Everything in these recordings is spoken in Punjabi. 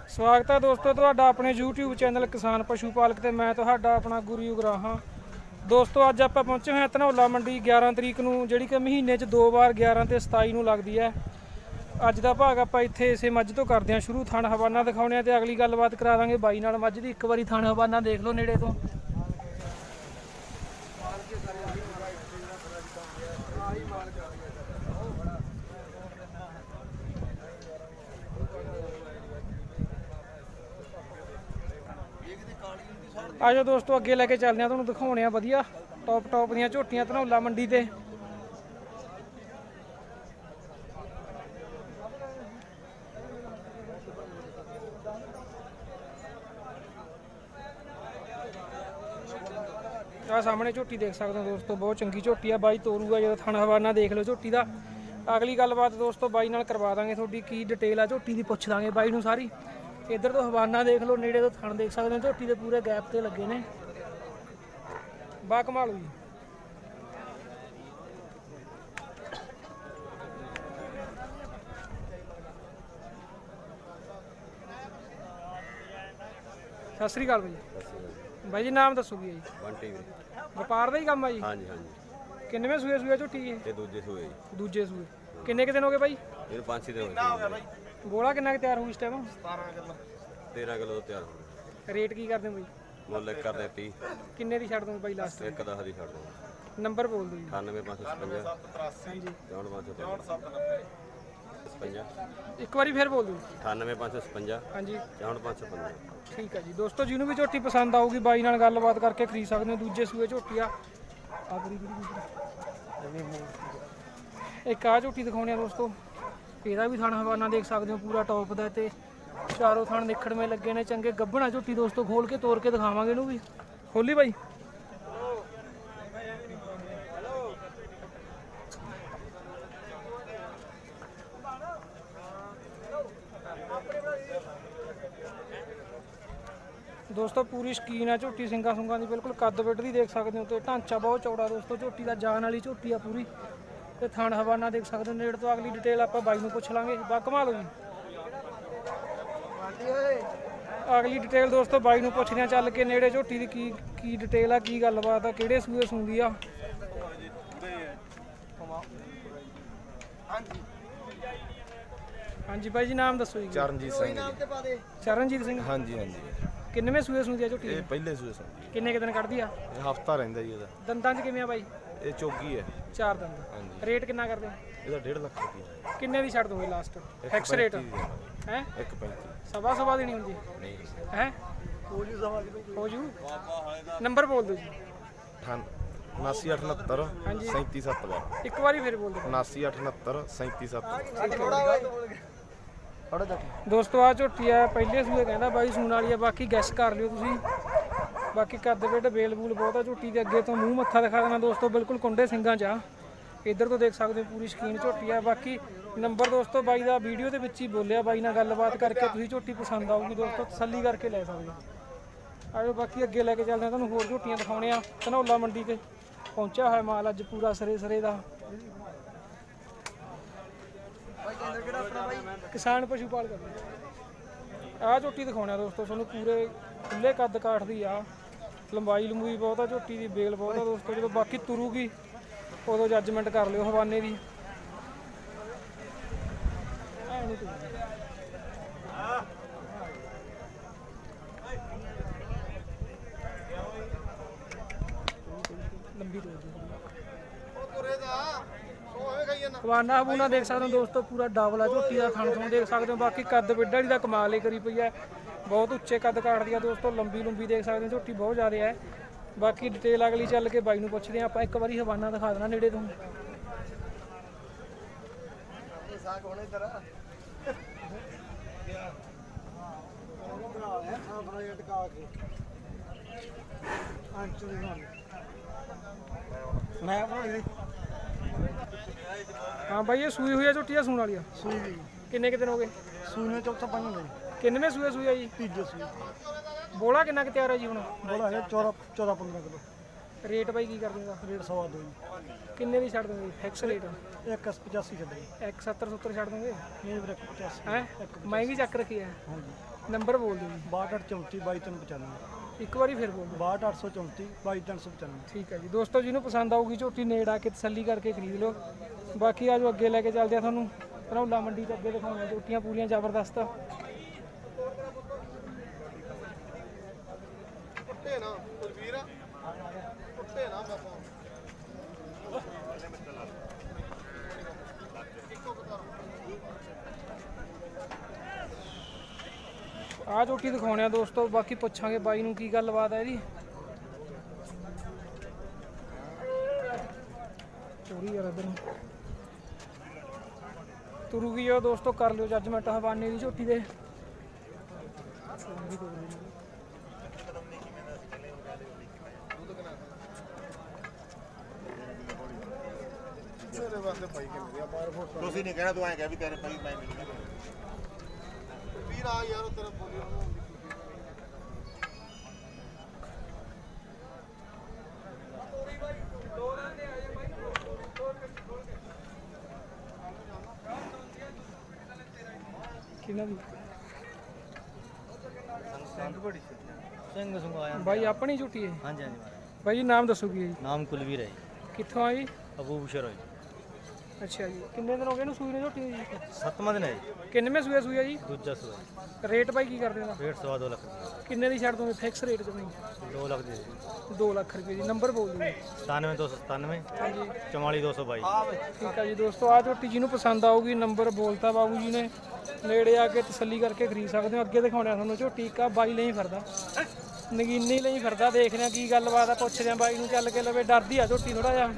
स्वागत है दोस्तों तुहाडा अपने YouTube चैनल किसान पशु पालक ते मैं तुहाडा अपना गुरु युगराहा। दोस्तों अज आप पहुंचे हैं धनौला मंडी 11 तरीक नूं जिहड़ी कि महीने 'च 2 बार 11 ते 27 नूं लगदी है। अज दा भाग आपां इत्थे इसे मੱਝ तो करदे हां शुरू। थण हवाना दिखाउणे ते अगली गलबात करा दांगे बाई नाल मੱਝ दी। एक वारी थण हवाना देख लो नेड़े तो। आ जाओ दोस्तों अगे लैके चलते हैं, तुहानूं दिखाने वधिया टॉप टॉप दी झोटियां धनौला मंडी ते। आ सामने झोटी देख सकते हो दोस्तों, बहुत चंगी झोटी है। बाई तोरूगा जो थण हवाना देख लो झोटी का। अगली गलबात दोस्तों बाई नाल करवा देंगे, थोड़ी की डिटेल आ झोटी की पुछ देंगे बाई नूं सारी। इधर तो हवाना देख लो, नेड़े तो थण देख सकते हो झोटी के पूरे गैप से लगे ने। बा कमाल हुई। सत श्री अकाल भाई जी, नाम दसो जी? व्यापार का ही काम है जी? हाँ जी हाँ जी। किन्ने सूए सूए झोटी जी? दूजे सूए। दूजे सूए किन्ने के दिन हो गए भाई? 5 दिन हो गए। गोला कितना तैयार हो इस टाइम? 13 किलो तैयार हो। रेट की करते भाई? मुੱਲ ਕਰਦੇ 30। किन्ने दी छड़ दूंगा भाई लास्ट? 1.10 दी छड़ दूंगा। नंबर बोल दो जी। 98555 ਹਾਂਜੀ 94555 एक बारी फिर बोल दो। 98555 ਹਾਂਜੀ 94555। ठीक है जी दोस्तों, जिन्हों भी झोटी पसंद आऊगी बाई नाल गलबात करके खरीद सकते हो। दूजे सूए झोटी आ। एक आ झोटी दिखाने दोस्तों, ਇਹਦਾ भी थण हवाना देख सकते हो पूरा टॉप का। ते चारों थण निखड़ में लगे ने चंगे। गब्बना झोटी दोस्तों खोल के तोड़ के दिखावांगे इनू भी। खोली भाई। दोस्तों पूरी शकीन है झोटी सिंगा सुंगा की, बिल्कुल कद बिट दी देख सकते हो। तो ढांचा बहुत चौड़ा दोस्तों झोटी का, जान वाली झोटी आ पूरी। तो थण हवाना देख सकते हो नेड़ तो। अगली डिटेल आप बाई नूं पुछ लांगे। बा कमाल जी। अगली डिटेल दोस्तों बाई नूं पुछदे चल के नेड़े झोटी की की डिटेल आ, की गलबात आ, किहड़े सूए सूंदी आ। हाँ जी भाई जी, नाम दसो जी? चरणजीत सिंह। चरणजीत सिंह हाँ जी हाँ जी। किन्नवें सूए सूंदी आ झोटी? ये पहले सूए सूंदी। किन्ने के दिन कढ़दी आ? हफ्ता रहिंदा जी। दंदां च किवें आ बाई? ये चोगी है। 4 दंद। हाँ जी। रेट किन्ना करदे? ਇਹਦਾ 1.5 ਲੱਖ ਰੁਪਏ। ਕਿੰਨੇ ਦੀ ਛੱਡ ਦੋਗੇ ਲਾਸਟ? ਫਿਕਸ ਰੇਟ ਹੈ? 1.35। ਸਵਾ ਦੀ ਨਹੀਂ ਹੁੰਦੀ? ਨਹੀਂ ਹੈ। ਹੋ ਜੂ ਸਵਾ ਦੀ ਹੋ ਜੂ। ਨੰਬਰ ਬੋਲ ਦਿਓ ਜੀ। 79869 377। ਇੱਕ ਵਾਰੀ ਫਿਰ ਬੋਲ ਦਿਓ। 79869 377। ਦੋਸਤੋ ਆ ਝੋਟੀ ਆ ਪਹਿਲੇ ਸੂਏ ਕਹਿੰਦਾ ਬਾਈ ਸੂਣ ਵਾਲੀ ਆ, ਬਾਕੀ ਗੈਸ ਕਰ ਲਿਓ ਤੁਸੀਂ। ਬਾਕੀ ਕੱਦ ਬਿੱਡ ਬੇਲ ਬੂਲ ਬਹੁਤ ਆ ਝੋਟੀ ਦੇ। ਅੱਗੇ ਤੋਂ ਮੂੰਹ ਮੱਥਾ ਦਿਖਾ ਦੇਣਾ ਦੋਸਤੋ, ਬਿਲਕੁਲ ਕੁੰਡੇ ਸਿੰਘਾਂ 'ਚ ਆ। इधर तो देख सकते हो पूरी शकीन झोटी है। बाकी नंबर दोस्तों बाई का वीडियो के विच ही बोलिया, बाई नाल गलबात करके तुसीं झोटी पसंद आऊगी दोस्तों तसल्ली करके लै सकते हो। आजो बाकी अगे लैके चलते हैं, तुहानूं होर झोटियां दिखाउने आ। धनौला मंडी ते पहुंचा है माल अज पूरा सरे सरे का। किसान पशु पालक आ झोटी दिखाउने दोस्तों तुहानूं पूरे खुले कद काठ दी आ। लंबाई लंबूई बहुत आ झोटी की, बेल बहुत आ दोस्तों। जो बाकी तुरूगी उदों जजमेंट कर लियो हवाने की। हवाना हबूना देख सकते हो दोस्तों, पूरा डावला झोटी का थण थण देख सकते हो। बाकी कद बिड्डा का कमाल ही करी पई है, बहुत उच्चे कद काट दिया दोस्तों। लंबी लंबी देख सकते हो झोटी बहुत ज़्यादा है। बाकी डिटेल अगली चल के बाई नूं पुछदे आं आपां। एक बारी हवाना दिखा देना नेड़े तो। हाँ भाई ये सूई हुई है झोटी? सूण वाली? सूई हुई। किन्ने के दिन हो गए सूई? चौथा पंजवां। किन्नवें सूए सूई है जी? तीजे सूए। बोला किन्ना कि तैयार है जी हुण? बोला है 14-15 किलो। ਰੇਟ ਬਾਈ ਕੀ ਕਰ ਦੇਗਾ? ਰੇਟ 102 ਜੀ। ਕਿੰਨੇ ਦੀ ਛੱਡ ਦੋਗੇ ਫਿਕਸ ਰੇਟ? 185 ਛੱਡੇ। 170 ਛੱਡ ਦੋਗੇ? ਇਹ ਵੀਰੇ 85 ਹੈ ਮਹਿੰਗੀ ਚੱਕ ਰੱਖੀ ਹੈ। ਹਾਂਜੀ। ਨੰਬਰ ਬੋਲ ਦਿਓ ਜੀ। 6234 2295। ਇੱਕ ਵਾਰੀ ਫਿਰ ਬੋਲ ਦਿਓ। 6234 2295। ਠੀਕ ਹੈ ਜੀ ਦੋਸਤੋ, ਜਿਹਨੂੰ ਪਸੰਦ ਆਊਗੀ ਝੋਟੀ ਨੇੜ ਆ ਕੇ ਤਸੱਲੀ ਕਰਕੇ ਖਰੀਦ ਲਓ। ਬਾਕੀ ਆਜੋ ਅੱਗੇ ਲੈ ਕੇ ਚੱਲਦੇ ਆ ਤੁਹਾਨੂੰ ਧਨੌਲਾ ਮੰਡੀ ਤੋਂ ਅੱਗੇ ਦਿਖਾਉਣਾ ਝੋਟੀਆਂ ਪੂਰੀਆਂ ਜ਼ਬਰਦਸਤ। ਆ ਝੋਟੀ ਦਿਖਾਉਣੇ ਆ ਦੋਸਤੋ, ਬਾਕੀ ਪੁੱਛਾਂਗੇ ਬਾਈ ਨੂੰ ਕੀ ਗੱਲਬਾਤ ਹੈ ਇਹਦੀ। ਚੋਰੀ ਯਾਰ ਇਧਰ ਤੁਰੂਗੀ ਜੋ ਦੋਸਤੋ, ਕਰ ਲਿਓ ਜੱਜਮੈਂਟ ਹਵਾਨੇ ਦੀ ਝੋਟੀ ਦੇ। ਤੁਸੀਂ ਨਹੀਂ ਕਹਿਣਾ, ਤੂੰ ਐਂ ਕਹਿ ਵੀ ਤੇਰੇ ਭਾਈ ਮੈਂ ਮਿਲ ਗਿਆ ਵੀਰ ਆ ਯਾਰ ਤੇਰਾ ਬੋਲਿਓ ਕਿਹਨਾਂ ਦੀ? ਸਿੰਘ ਸੰਗਾਇਆ ਬਾਈ ਆਪਣੀ ਝੋਟੀ ਹੈ? ਹਾਂਜੀ ਹਾਂਜੀ ਬਾਈ ਜੀ ਨਾਮ ਦੱਸੋ ਕੀ ਹੈ ਜੀ? ਨਾਮ ਕੁਲਵੀਰ ਹੈ ਜੀ। ਕਿੱਥੋਂ ਆ ਜੀ? ਅਬੂ ਬਸ਼ਰ ਹੈ ਜੀ। ਅੱਛਾ ਜੀ, ਕਿੰਨੇ ਦਿਨ ਹੋ ਗਏ ਇਹਨੂੰ ਸੂਈ ਨੇ ਝੋਟੀ ਜੀ? 7ਵਾਂ ਦਿਨ ਹੈ ਜੀ। ਕਿੰਨਵੇਂ ਸੂਈ ਆ ਜੀ? ਦੂਜਾ ਸੂਆ। ਰੇਟ ਬਾਈ ਕੀ ਕਰਦੇ ਦਾ? ਰੇਟ 2.5 ਲੱਖ। ਕਿੰਨੇ ਦੀ ਛੱਡ ਦੋਗੇ ਫਿਕਸ ਰੇਟ ਤੇ ਬਾਈ? 2 ਲੱਖ ਦੇ 2 ਲੱਖ ਰੁਪਏ ਜੀ। ਨੰਬਰ ਬੋਲ ਦਿਓ। 97297 ਹਾਂਜੀ 44222। ਠੀਕ ਹੈ ਜੀ ਦੋਸਤੋ, ਆ ਝੋਟੀ ਜਿਹਨੂੰ ਪਸੰਦ ਆਊਗੀ ਨੰਬਰ ਬੋਲਤਾ ਬਾਬੂ ਜੀ ਨੇ, ਨੇੜੇ ਆ ਕੇ ਤਸੱਲੀ ਕਰਕੇ ਖਰੀਦ ਸਕਦੇ ਹੋ। ਅੱਗੇ ਦਿਖਾਉਣਾ ਤੁਹਾਨੂੰ ਝੋਟੀ ਕਾ ਬਾਈ ਲਈ ਫਿਰਦਾ, ਨਗੀਨੀ ਲਈ ਫਿਰਦਾ। ਦੇਖਦੇ ਆ ਕੀ ਗੱਲਬਾਤ ਆ, ਪੁੱਛਦੇ ਆ ਬਾਈ ਨੂੰ ਚੱਲ ਕੇ ਲਵੇ। ਡਰਦੀ ਆ ਝੋਟੀ ਥੋੜਾ ਜਿਹਾ,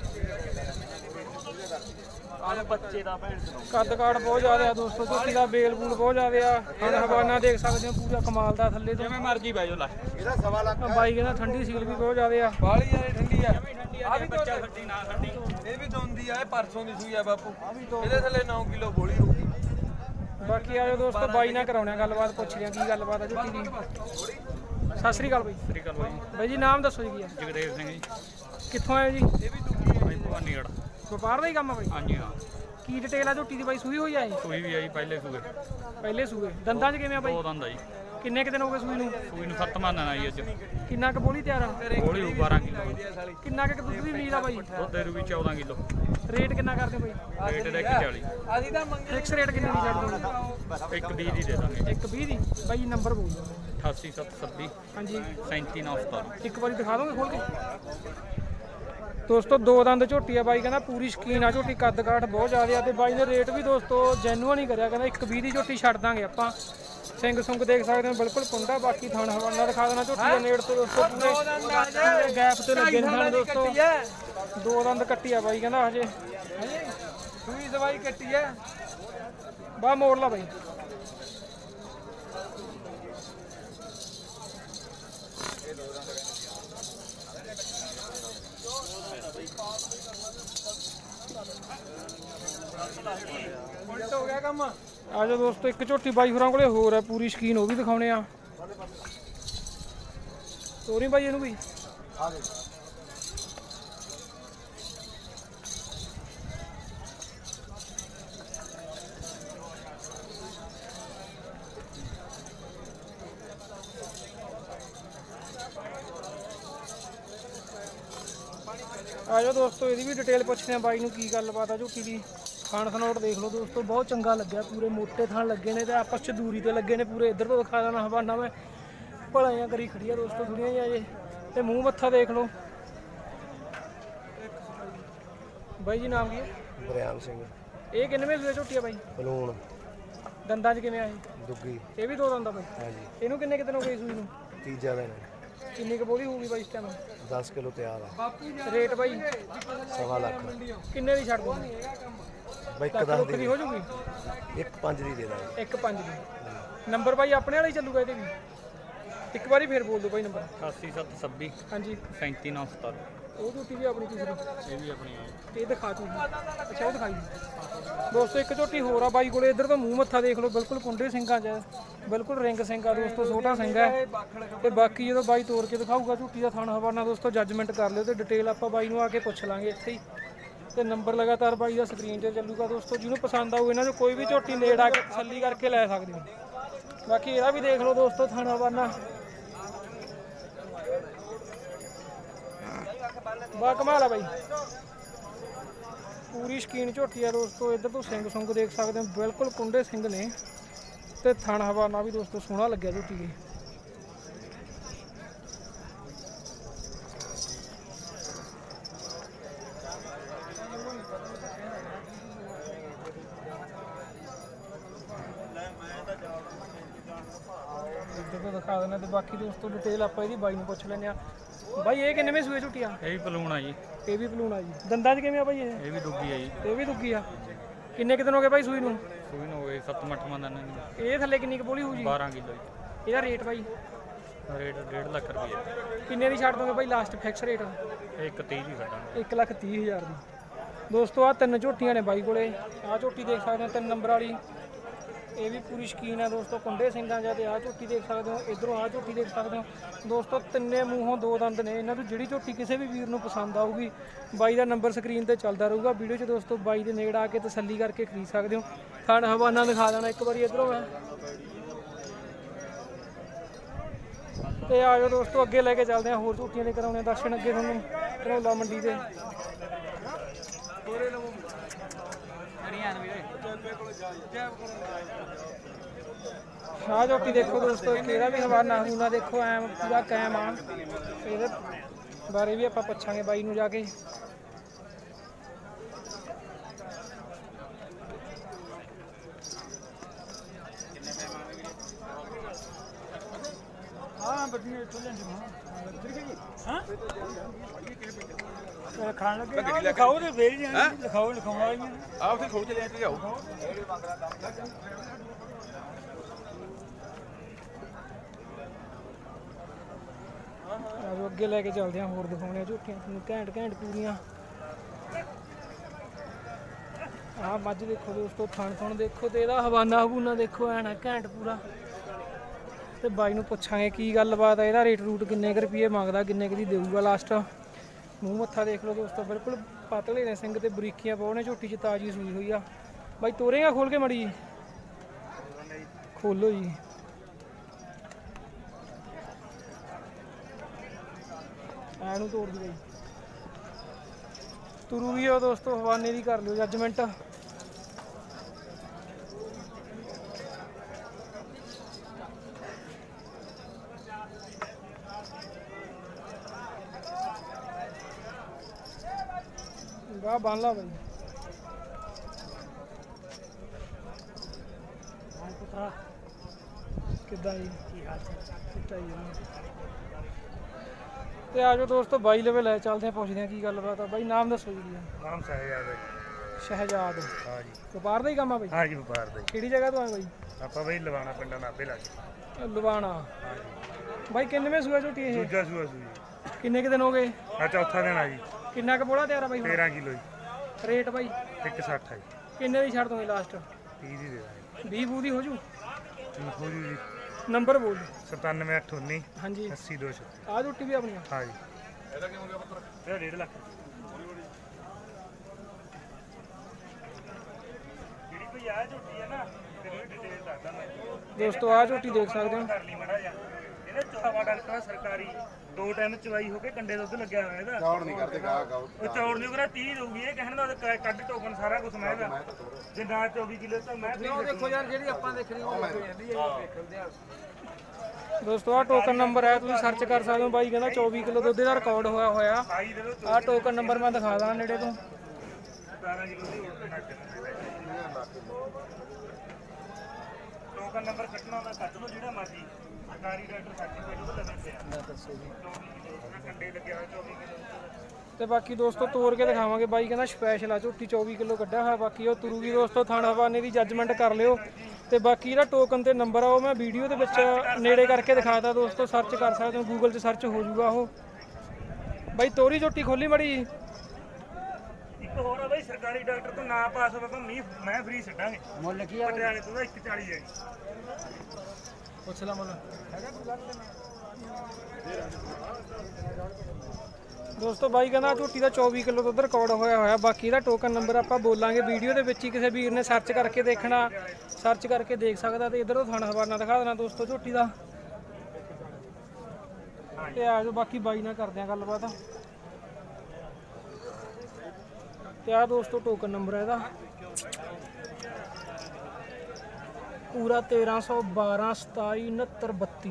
ਬੱਚੇ ਦਾ ਭੈਣ ਕੱਦ ਕਾਠ ਬਹੁਤ ਜ਼ਿਆਦਾ ਆ ਦੋਸਤੋ ਝੋਟੀ ਦਾ, ਬੇਲ ਬੂਲ ਬਹੁਤ ਜ਼ਿਆਦਾ ਆ। ਹੁਣ ਹਵਾਨਾ ਦੇਖ ਸਕਦੇ ਹੋ ਪੂਰਾ ਕਮਾਲ ਦਾ ਥੱਲੇ ਤੋਂ, ਜਿਵੇਂ ਮਰਜੀ ਬਹਿ ਜਾਓ ਲੈ। ਇਹਦਾ 1.5 ਲੱਖ ਬਾਈ ਕਹਿੰਦਾ ਠੰਡੀ ਸੀਲ ਵੀ ਬਹੁਤ ਜ਼ਿਆਦਾ ਆ। ਬਾਲੀ ਯਾਰ ਠੰਡੀ ਆ। ਆ ਵੀ ਬੱਚਾ ਖੱਟੀ ਨਾ ਖੱਟੀ, ਇਹ ਵੀ ਦੋਂਦੀ ਆ। ਇਹ ਪਰਸੋਂ ਦੀ ਸੂਈ ਆ ਬਾਪੂ, ਇਹਦੇ ਥੱਲੇ 9 ਕਿਲੋ ਬੋਲੀ ਹੋਊਗੀ। ਬਾਕੀ ਆਜੋ ਦੋਸਤੋ ਬਾਈ ਨਾਲ ਕਰਾਉਣੇ ਗੱਲਬਾਤ, ਪੁੱਛ ਲਿਆ ਕੀ ਗੱਲਬਾਤ ਆ ਝੋਟੀ ਦੀ। ਸਤਿ ਸ੍ਰੀ ਅਕਾਲ ਬਾਈ। ਸਤਿ ਸ੍ਰੀ ਅਕਾਲ ਬਾਈ। ਬਾਈ ਜੀ ਨਾਮ ਦੱਸੋ ਜੀ ਕੀ ਆ? ਜਗਦੇਵ ਸਿੰਘ ਜੀ। ਕਿੱਥੋਂ ਆਏ ਜੀ? ਇਹ ਵੀ ਦੂਜੀ ਬਾਈ ਭਵਾਨੀਗੜ੍ਹ। ਵਪਾਰ ਦਾ ਹੀ ਕੰਮ ਆ ਬਾਈ? ਹਾਂਜੀ ਹਾਂ। ਕੀ ਡਿਟੇਲ ਆ ਝੋਟੀ ਦੀ ਬਾਈ? ਸੂਈ ਹੋਈ ਆ ਇਹ? ਸੂਈ ਵੀ ਆ ਜੀ, ਪਹਿਲੇ ਸੂਏ। ਪਹਿਲੇ ਸੂਏ। ਦੰਦਾਂ 'ਚ ਕਿਵੇਂ ਆ ਬਾਈ? 2 ਦੰਦ ਆ ਜੀ। ਕਿੰਨੇ ਕੁ ਦਿਨ ਹੋ ਗਏ ਸੂਈ ਨੂੰ? ਸੂਈ ਨੂੰ 7ਵਾਂ ਦਿਨ ਆ ਜੀ ਅੱਜ। ਕਿੰਨਾ ਕੁ ਬੋਲੀ ਤਿਆਰ ਆ? ਬੋਲੀ ਹੋਊ 12 ਕਿਲੋ। ਕਿੰਨਾ ਕੁ ਦੁੱਧ ਦੀ ਉਮੀਦ ਆ ਬਾਈ? ਦੁੱਧ ਦੇ ਰੂ ਵੀ 14 ਕਿਲੋ। ਰੇਟ ਕਿੰਨਾ ਕਰਦੇ ਬਾਈ? ਰੇਟ ਦਾ 140। ਅਸੀਂ ਤਾਂ ਮੰਗੇ ਫਿਕਸ ਰੇਟ ਕਿੰਨੇ ਦੀ ਛੱਡ ਦੋਗੇ? 120 ਦੀ ਦੇ ਦਾਂਗੇ। 120 ਦੀ। ਬਾਈ ਨੰਬਰ ਬੋਲ ਦਿਓ। 8876 ਹਾਂਜੀ 37917। ਇੱਕ ਵਾਰੀ ਦਿਖਾ ਦੋਗੇ ਖੋਲ ਕੇ? ਦੋਸਤੋ 2 ਦੰਦ ਝੋਟੀ ਆ, ਬਾਈ ਕਹਿੰਦਾ ਪੂਰੀ ਸ਼ਕੀਨ ਆ ਝੋਟੀ, ਕੱਦ ਕਾਠ ਬਹੁਤ ਜ਼ਿਆਦਾ ਆ। ਤੇ ਬਾਈ ਨੇ ਰੇਟ ਵੀ ਦੋਸਤੋ ਜੈਨੂਅਨ ਹੀ ਕਰਿਆ, ਕਹਿੰਦਾ 120 ਦੀ ਝੋਟੀ ਛੱਡ ਦਾਂਗੇ ਆਪਾਂ। ਸਿੰਘ ਸੁੰਗ ਦੇਖ ਸਕਦੇ ਹੋ ਬਿਲਕੁਲ ਪੁੰਡਾ। ਬਾਕੀ ਥਣ ਹਵਾਨਾ ਦਿਖਾ ਦੇਣਾ ਝੋਟੀ ਦੇ ਨੇੜ ਤੋਂ ਦੋਸਤੋ, ਪੂਰੇ ਗੈਪ ਤੇ ਲੱਗੇ ਨੇ ਥਣ ਦੋਸਤੋ। 2 ਦੰਦ ਕੱਟੀ ਆ ਬਾਈ ਕਹਿੰਦਾ ਹਜੇ। ਸੂਈ ਦਵਾਈ ਕੱਟੀ ਆ। ਬਾ ਮੋੜ ਲਾ ਬਾਈ। ਹੋ ਗਿਆ ਕੰਮ। ਆ ਜਾਓ ਦੋਸਤੋ, ਇੱਕ ਝੋਟੀ ਬਾਈ ਹੋਰਾਂ ਕੋਲੇ ਹੋਰ ਹੈ ਪੂਰੀ ਸ਼ਕੀਨ, ਉਹ ਵੀ ਦਿਖਾਉਣੇ ਆ। ਤੋਰੀ ਬਾਈ ਇਹਨੂੰ ਵੀ। ਆ ਜਾਓ ਦੋਸਤੋ, ਇਹਦੀ ਵੀ ਡਿਟੇਲ ਪੁੱਛਦੇ ਆ ਬਾਈ ਨੂੰ ਕੀ ਗੱਲਬਾਤ ਆ ਝੋਟੀ ਦੀ। ਖਾਣ ਖਨੋਟ ਦੇਖ ਲਓ ਦੋਸਤੋ, ਬਹੁਤ ਚੰਗਾ ਲੱਗਿਆ। ਪੂਰੇ ਮੋਟੇ ਥਣ ਲੱਗੇ ਨੇ ਤੇ ਆਪਸ ਚ ਦੂਰੀ ਤੇ ਲੱਗੇ ਨੇ ਪੂਰੇ। ਇੱਧਰ ਤੋਂ ਦਿਖਾ ਦੇਣਾ ਹਵਾਨਾ ਮੈਂ, ਭਲਾਈਆਂ ਕਰੀ ਖੜੀ ਆ ਦੋਸਤੋ ਥੋੜੀਆਂ ਜਿਹਾ ਜੇ। ਤੇ ਮੂੰਹ ਮੱਥਾ ਦੇਖ ਲਓ। ਬਾਈ ਜੀ ਨਾਮ ਕੀ ਹੈ? ਬਰਿਆਮ ਸਿੰਘ। ਇਹ ਕਿੰਨਵੇਂ ਸੂਏ ਝੋਟੀ ਆ ਬਾਈ? ਬਲੂਣ ਦੰਦਾਂ 'ਚ ਕਿਵੇਂ ਆ ਇਹ? ਦੁੱਗੀ। ਇਹ ਵੀ 2 ਦੰਦ ਆ ਬਾਈ? ਹਾਂਜੀ। ਇਹਨੂੰ ਕਿੰਨੇ ਦਿਨ ਹੋ ਗਏ ਸੂਈ ਨੂੰ? ਤੀਜਾ ਦਿਨ। ਕਿੰਨੀ ਕੁ ਬੋਲੀ ਹੋਊਗੀ ਬਾਈ ਇਸ ਟਾਈਮ? 10 ਕਿਲੋ ਤਿਆਰ ਆ। ਰੇਟ ਬਾਈ 1.25 ਲੱਖ। ਕਿੰਨੇ ਦੀ ਛੱਡ ਦੋਗੇ? ਬਾਈ ਲੱਖ 10 ਦੀ ਹੋ ਜੂਗੀ? 1.5 ਦੀ ਦੇ ਦਾਂਗੇ। 1.5 ਦੀ। ਨੰਬਰ ਬਾਈ ਆਪਣੇ ਵਾਲਾ ਹੀ ਚੱਲੂਗਾ ਇਹਦੇ ਵੀ? ਇੱਕ ਵਾਰੀ ਫੇਰ ਬੋਲ ਦਿਓ ਬਾਈ ਨੰਬਰ। 8876 ਹਾਂਜੀ 37917। ਉਹ ਝੋਟੀ ਵੀ ਆਪਣੀ ਤੀਸਰੀ ਇਹ ਵੀ ਆਪਣੀ ਹੈ। ਇਹ ਦਿਖਾ ਤੂੰ ਅੱਛਾ ਉਹ ਦਿਖਾਈ ਦੋਸਤੋ। ਇੱਕ ਝੋਟੀ ਹੋਰ ਆ ਬਾਈ ਕੋਲੇ, ਇੱਧਰ ਤੋਂ ਮੂੰਹ ਮੱਥਾ ਦੇਖ ਲਓ, ਬਿਲਕੁਲ ਕੁੰਡੇ ਸਿੰਘਾਂ 'ਚ ਬਿਲਕੁਲ ਰਿੰਗ ਸਿੰਘ ਆ ਦੋਸਤੋ, ਛੋਟਾ ਸਿੰਘ ਹੈ। ਤੇ ਬਾਕੀ ਜਦੋਂ ਬਾਈ ਤੋੜ ਕੇ ਦਿਖਾਊਗਾ ਝੋਟੀ ਦਾ ਥਣ ਹਵਾਨਾ ਦੋਸਤੋ ਜੱਜਮੈਂਟ ਕਰ ਲਿਓ, ਤੇ ਡਿਟੇਲ ਆਪਾਂ ਬਾਈ ਨੂੰ ਆ ਕੇ ਪੁੱਛ ਲਾਂਗੇ ਇੱਥੇ ਹੀ। ਤੇ ਨੰਬਰ ਲਗਾਤਾਰ ਬਾਈ ਦਾ ਸਕਰੀਨ 'ਤੇ ਚੱਲੂਗਾ ਦੋਸਤੋ, ਜਿਹਨੂੰ ਪਸੰਦ ਆਊ ਇਹਨਾਂ 'ਚੋਂ ਕੋਈ ਵੀ ਝੋਟੀ ਨੇੜ ਆ ਕੇ ਤਸੱਲੀ ਕਰਕੇ ਲੈ ਸਕਦੇ ਹੋ। ਬਾਕੀ ਇਹਦਾ ਵੀ ਦੇਖ ਲਓ ਦੋਸਤੋ ਥਣ ਹਵਾਨਾ ਬਾ ਕਮਾਲ ਆ ਬਾਈ, ਪੂਰੀ ਸ਼ਕੀਨ ਝੋਟੀ ਆ ਦੋਸਤੋ। ਇੱਧਰ ਤੋਂ ਸਿੰਘ ਸੁੰਗ ਦੇਖ ਸਕਦੇ ਹੋ, ਬਿਲਕੁਲ ਕੁੰਡੇ ਸਿੰਘ ਨੇ, ਤੇ ਥਣ ਹਵਾਨਾ ਵੀ ਦੋਸਤੋ ਸੋਹਣਾ ਲੱਗਿਆ ਝੋਟੀ ਦੇ। ਇੱਧਰ ਤੋਂ ਦਿਖਾ ਦਿੰਦੇ ਤੇ ਬਾਕੀ ਦੋਸਤੋ ਡਿਟੇਲ ਆਪਾਂ ਇਹਦੀ ਬਾਈ ਨੂੰ ਪੁੱਛ ਲੈਂਦੇ ਆ। ਬਾਈ ਇਹ ਕਿੰਨੇ ਸੂਏ ਝੋਟੀ ਆ? ਇਹ ਵੀ ਪਲੂਣ ਆ ਜੀ। ਇਹ ਵੀ ਪਲੂਣ ਆ ਜੀ। ਦੰਦਾਂ 'ਚ ਕਿਵੇਂ ਆ ਬਾਈ ਇਹ? ਇਹ ਵੀ ਦੁੱਗੀ ਆ ਜੀ। ਇਹ ਵੀ ਦੁੱਗੀ ਆ। ਕਿੰਨੇ ਦਿਨ ਹੋ ਗਏ ਬਾਈ ਸੂਈ ਨੂੰ? ਸੂਈ ਨੂੰ ਹੋ ਗਏ 7-8 ਦਿਨ। ਇਹ ਥੱਲੇ ਕਿੰਨੀ ਕੁ ਬੋਲੀ ਹੋਊ ਜੀ? 12 ਕਿਲੋ ਜੀ। ਇਹਦਾ ਰੇਟ ਬਾਈ? ਰੇਟ 1.5 ਲੱਖ ਰੁਪਏ। ਕਿੰਨੇ ਦੀ ਛੱਡ ਦੋਗੇ ਬਾਈ ਲਾਸਟ ਫਿਕਸ ਰੇਟ? ਇਹ 130 ਦੀ ਛੱਡਾਂਗੇ। 1,30,000 ਦੀ ਦੋਸਤੋ। ਆ ਤਿੰਨ ਝੋਟੀਆਂ ਨੇ ਬਾਈ ਕੋਲੇ। ਆਹ ਝੋਟੀ ਦੇਖ ਸਕਦੇ ਹੋ 3 ਨੰਬਰ ਵਾਲੀ, ਇਹ ਵੀ ਪੂਰੀ ਸ਼ਕੀਨ ਹੈ ਦੋਸਤੋ, ਕੁੰਡੇ ਸਿੰਘਾਂ ਜਾਂ। ਤੇ ਆਹ ਝੋਟੀ ਦੇਖ ਸਕਦੇ ਹੋ, ਇਧਰੋਂ ਆਹ ਝੋਟੀ ਦੇਖ ਸਕਦੇ ਹੋ ਦੋਸਤੋ। ਤਿੰਨੇ ਮੂੰਹੋਂ 2 ਦੰਦ ਨੇ ਇਹਨਾਂ ਤੋਂ। ਜਿਹੜੀ ਝੋਟੀ ਕਿਸੇ ਵੀ ਵੀਰ ਨੂੰ ਪਸੰਦ ਆਊਗੀ ਬਾਈ ਦਾ ਨੰਬਰ ਸਕਰੀਨ ਤੇ ਚੱਲਦਾ ਰਹੂਗਾ ਵੀਡੀਓ 'ਚ ਦੋਸਤੋ। ਬਾਈ ਦੇ ਨੇੜੇ ਆ ਕੇ ਤਸੱਲੀ ਕਰਕੇ ਖਰੀਦ ਸਕਦੇ ਹੋ। ਥਣ ਹਵਾਨਾ ਦਿਖਾ ਦੇਣਾ ਇੱਕ ਵਾਰੀ ਇਧਰੋਂ ਮੈਂ। ਤੇ ਆ ਜਾਓ ਦੋਸਤੋ ਅੱਗੇ ਲੈ ਕੇ ਚੱਲਦੇ ਹਾਂ, ਹੋਰ ਝੋਟੀਆਂ ਦੇ ਕਰਾਉਣੇ ਦਰਸ਼ਨ ਅੱਗੇ ਤੁਹਾਨੂੰ ਧਨੌਲਾ ਮੰਡੀ ਦੇ। ਆਹ ਝੋਟੀ ਦੇਖੋ ਦੋਸਤੋ, ਕਿਹੜਾ ਵੀ ਹਵਾਨਾ ਹੂਨਾ ਦੇਖੋ ਐਮ ਪੂਰਾ ਕਾਇਮ ਆ। ਇਹਦੇ ਬਾਰੇ ਵੀ ਆਪਾਂ ਪੁੱਛਾਂਗੇ ਬਾਈ ਨੂੰ ਜਾ ਕੇ। ਹਾਂ ਬੱਡੀਆਂ ਇੱਥੋਂ ਹਾਂ ਖਾਣ ਲੱਗੇ ਲਿਖਾਓ ਤੇ ਵੇਚ ਜਾਣਾ। ਲਿਖਾਓ ਲਿਖਾਉਣ ਵਾਲੀਆਂ ਆ ਉੱਥੇ ਖੋਜ ਲੈ ਕੇ ਜਾਓ। ਅੱਗੇ ਲੈ ਕੇ ਚੱਲਦੇ ਹਾਂ, ਹੋਰ ਦਿਖਾਉਣੇ ਝੋਟੀਆਂ ਤੁਹਾਨੂੰ ਘੈਂਟ ਘੈਂਟ ਪੂਰੀਆਂ। ਆਹ ਮੱਝ ਦੇਖੋ ਦੋਸਤੋ, ਥਣ ਥਣ ਦੇਖੋ, ਤੇ ਇਹਦਾ ਹਵਾਨਾ ਹਬੂਨਾ ਦੇਖੋ ਐਨ ਘੈਂਟ ਪੂਰਾ। ਤੇ ਬਾਈ ਨੂੰ ਪੁੱਛਾਂਗੇ ਕੀ ਗੱਲਬਾਤ ਹੈ, ਇਹਦਾ ਰੇਟ ਰੂਟ ਕਿੰਨੇ ਕੁ ਰੁਪਏ ਮੰਗਦਾ, ਕਿੰਨੇ ਕੁ ਦੀ ਦੇਊਗਾ ਲਾਸਟ। ਮੂੰਹ ਮੱਥਾ ਦੇਖ ਲਓ ਦੋਸਤੋ, ਬਿਲਕੁਲ ਪਤਲੇ ਨੇ ਸਿੰਘ ਤੇ ਬਰੀਕੀਆਂ ਬਹੁਤ ਨੇ। ਝੋਟੀ 'ਚ ਤਾਜ਼ੀ ਸੂਈ ਹੋਈ ਆ। ਬਾਈ ਤੋਰੇਗਾ ਖੋਲ ਕੇ ਮੜੀ ਜੀ, ਖੋਲੋ ਜੀ। ਐਨੂੰ ਤੋੜ ਦੀ ਬਾਈ, ਤੁਰੂ ਵੀ ਆ ਦੋਸਤੋ, ਹਵਾਨੇ ਦੀ ਕਰ ਲਿਓ ਜੱਜਮੈਂਟ। ਵਾਹ ਬੰਨ ਲਾ ਬਾਈ। ਕਿੱਦਾਂ ਜੀ? ਕੀ ਹਾਲ ਚਾਲ? ਤੇ ਆ ਜਾਓ ਦੋਸਤੋ ਬਾਈ ਲਵੇ ਲੈ ਚੱਲਦੇ ਆ, ਪੁੱਛਦੇ ਆ ਕੀ ਗੱਲਬਾਤ ਆ। ਬਾਈ ਨਾਮ ਦੱਸੋ ਜੀ? ਨਾਮ ਸ਼ਹਿਜਾਦ ਹੈ। ਸ਼ਹਿਜਾਦ? ਹਾਂ ਜੀ। ਵਪਾਰ ਦਾ ਹੀ ਕੰਮ ਆ ਬਾਈ? ਹਾਂ ਜੀ ਵਪਾਰ ਦਾ। ਕਿਹੜੀ ਜਗ੍ਹਾ ਤੋਂ ਆਏ ਬਾਈ? ਆਪਾਂ ਬਾਈ ਲਵਾਣਾ ਪਿੰਡਾਂ ਨਾਭੇ ਲੱਗੇ। ਲਵਾਣਾ। ਹਾਂ ਜੀ। ਬਾਈ ਕਿੰਨਵੇਂ ਸੂਆ ਝੋਟੀ ਇਹ? ਦੂਜਾ ਸੂਆ ਸੂਈ। ਕਿੰਨੇ ਕੁ ਦਿਨ ਹੋ ਗਏ? ਆ ਚੌਥਾ ਦਿਨ ਆ ਜੀ। ਕਿੰਨਾ ਕੁ ਬੋਲਾ ਤਿਆਰ ਆ ਬਾਈ? 13 ਕਿਲੋ ਜੀ। ਰੇਟ ਬਾਈ? 160 ਹੈ ਜੀ। ਕਿੰਨੇ ਦੀ ਛੱਡ ਦੋਗੇ ਲਾਸਟ? 30 ਦੀ ਦੇ ਦਾਂਗੇ। 20 ਬੂ ਦੀ ਹੋ ਜੂ? ਹੋ ਜੂ ਜੀ। ਨੰਬਰ ਬੋਲ। 97819 ਹਾਂਜੀ 80236। ਆਹ ਝੋਟੀ ਵੀ ਆਪਣੀ? ਹਾਂ ਜੀ। ਇਹਦਾ ਕਿਵੇਂ ਹੋ ਗਿਆ ਪੁੱਤਰ? ਇਹਦਾ 1.5 ਲੱਖ। ਜਿਹੜੀ ਕੋਈ ਆ ਝੋਟੀ ਹੈ ਨਾ, ਤੇਰੀ ਡਿਟੇਲ ਦੱਸਦਾ ਮੈਂ ਦੋਸਤੋ। ਆਹ ਝੋਟੀ ਦੇਖ ਸਕਦੇ ਹੋ, ਕਰ ਲਈ ਮੜਾ ਜਾ। ਇਹਦਾ ਚੌਵਾ ਡਾਕਟਰ ਸਰਕਾਰੀ 2 ਟਾਈਮ ਚਵਾਈ ਹੋ ਕੇ ਕੰਡੇ ਦੁੱਧ ਲੱਗਿਆ ਹੋਇਆ ਇਹਦਾ। ਚੌੜ ਨਹੀਂ ਕਰਦੇ ਗਾ ਗਾਉ। ਉਹ ਚੌੜ ਨਹੀਂ ਕਰਾ 30 ਦਊਗੀ ਇਹ, ਕਹਿਣ ਦਾ ਕੱਢ ਟੋਕਨ ਸਾਰਾ ਕੁਝ ਮੈਂ ਦਾ। ਜੇ ਨਾ 24 ਕਿਲੋ ਤਾਂ ਮੈਂ ਦੇਖੋ ਯਾਰ ਜਿਹੜੀ ਆਪਾਂ ਦੇਖਣੀ ਉਹ ਹੋ ਜਾਂਦੀ ਹੈ। ਦੇਖਦੇ ਆ ਦੋਸਤੋ, ਆਹ ਟੋਕਨ ਨੰਬਰ ਹੈ, ਤੁਸੀਂ ਸਰਚ ਕਰ ਸਕਦੇ ਹੋ। ਬਾਈ ਕਹਿੰਦਾ 24 ਕਿਲੋ ਦੁੱਧ ਦਾ ਰਿਕਾਰਡ ਹੋਇਆ। ਆਹ ਟੋਕਨ ਨੰਬਰ ਮੈਂ ਦਿਖਾ ਦਾਂ ਨੇੜੇ ਤੋਂ। 17 ਕਿਲੋ ਦੀ ਟੋਕਨ ਨੰਬਰ ਕੱਟਣਾ ਹੁੰਦਾ, ਕੱਟ ਲਓ ਜਿਹੜਾ ਮਰਜ਼ੀ। ਸਰਕਾਰੀ ਡਾਕਟਰ ਸਰਟੀਫਿਕੇਟ ਉਹਦਾ ਲੱਗਣ ਪਿਆ। ਦੱਸੋ ਜੀ। 24 ਕਿਲੋ ਕੰਡੇ ਲੱਗਿਆ ਹੋਇਆ 24 ਕਿਲੋ। ਤੇ ਬਾਕੀ ਦੋਸਤੋ ਤੋੜ ਕੇ ਦਿਖਾਵਾਂਗੇ। ਬਾਈ ਕਹਿੰਦਾ ਸਪੈਸ਼ਲ ਆ ਝੋਟੀ, 24 ਕਿਲੋ ਕੱਢਿਆ ਹੋਇਆ। ਬਾਕੀ ਉਹ ਤੁਰੂਗੀ ਦੋਸਤੋ, ਥਣ ਹਵਾਨੇ ਦੀ ਜੱਜਮੈਂਟ ਕਰ ਲਿਓ। ਤੇ ਬਾਕੀ ਜਿਹੜਾ ਟੋਕਨ ਤੇ ਨੰਬਰ ਆ ਉਹ ਮੈਂ ਵੀਡੀਓ ਦੇ ਵਿੱਚ ਨੇੜੇ ਕਰਕੇ ਦਿਖਾਤਾ ਦੋਸਤੋ, ਸਰਚ ਕਰ ਸਕਦੇ ਹੋ, ਗੂਗਲ 'ਚ ਸਰਚ ਹੋ ਜੂਗਾ ਉਹ। ਬਾਈ ਤੋਰੀ ਝੋਟੀ ਖੋਲੀ ਮੜੀ। ਇੱਕ ਹੋਰ ਆ ਬਾਈ, ਸਰਕਾਰੀ ਡਾਕਟਰ ਤੋਂ ਨਾ ਪਾਸ ਹੋਵੇ ਤਾਂ ਮੈਂ ਫ੍ਰੀ ਛੱਡਾਂਗੇ। ਮੁੱਲ ਕੀ ਆ ਪਟਿਆਲੇ ਤੋਂ? 140 ਹੈ। ਪੁੱਛ ਲਾ ਮੁੱਲ। ਦੋਸਤੋ ਬਾਈ ਕਹਿੰਦਾ ਝੋਟੀ ਦਾ 24 ਕਿਲੋ ਦੁੱਧ ਰਿਕਾਰਡ ਹੋਇਆ। ਬਾਕੀ ਇਹਦਾ ਟੋਕਨ ਨੰਬਰ ਆਪਾਂ ਬੋਲਾਂਗੇ ਵੀਡੀਓ ਦੇ ਵਿੱਚ ਹੀ, ਕਿਸੇ ਵੀਰ ਨੇ ਸਰਚ ਕਰਕੇ ਦੇਖਣਾ, ਸਰਚ ਕਰਕੇ ਦੇਖ ਸਕਦਾ। ਤੇ ਇਧਰੋਂ ਥਣ ਹਵਾਨਾ ਦਿਖਾ ਦੇਣਾ ਦੋਸਤੋ ਝੋਟੀ ਦਾ। ਤੇ ਆ ਜਾਓ ਬਾਕੀ ਬਾਈ ਨਾਲ ਕਰਦੇ ਆ ਗੱਲਬਾਤ। ਤੇ ਆ ਦੋਸਤੋ ਟੋਕਨ ਨੰਬਰ ਹੈ ਇਹਦਾ ਪੂਰਾ 1312 27 69 32।